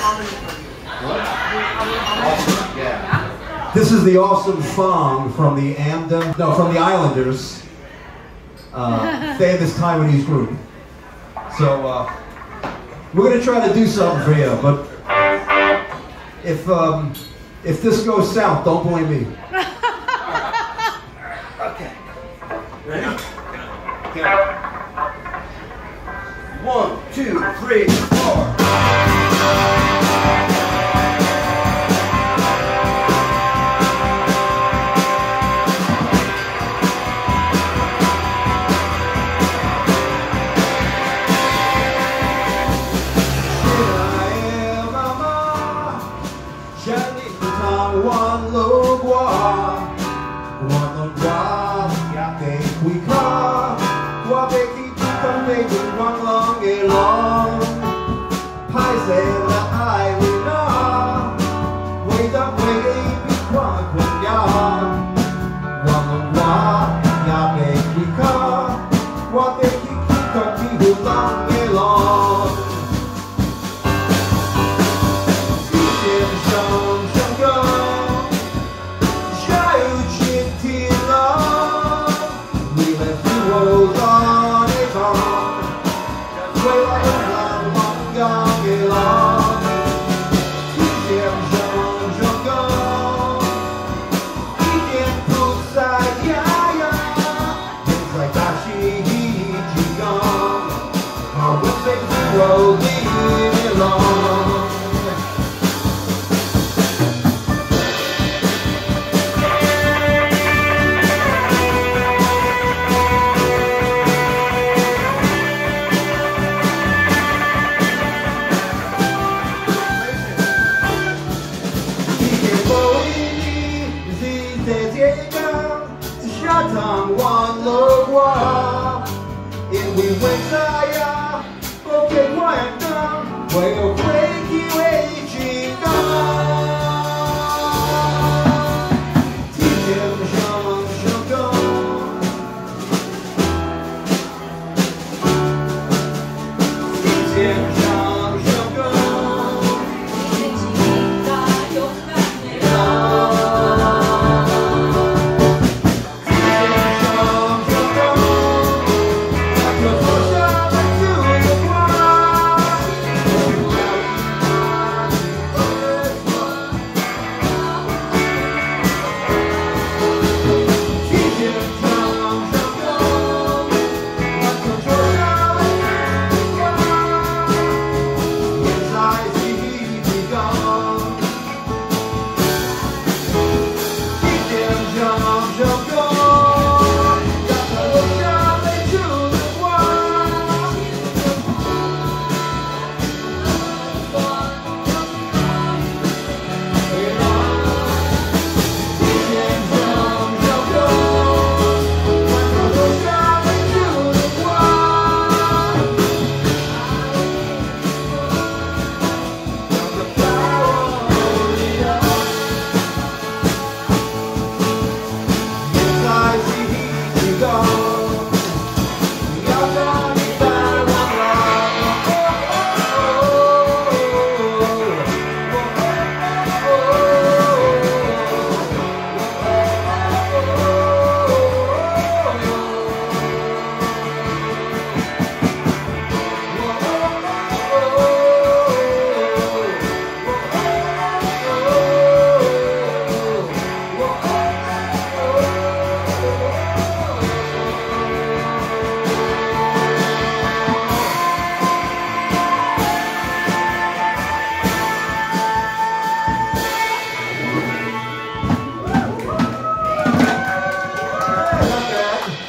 Yeah. This is the awesome Fang from the from the Islanders. They have this Taiwanese group. So we're gonna try to do something for you, but if this goes south, don't blame me. Okay. Ready? Okay. 1, 2, 3, 4.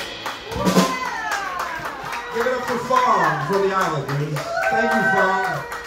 For the Islanders. Thank you, Fang.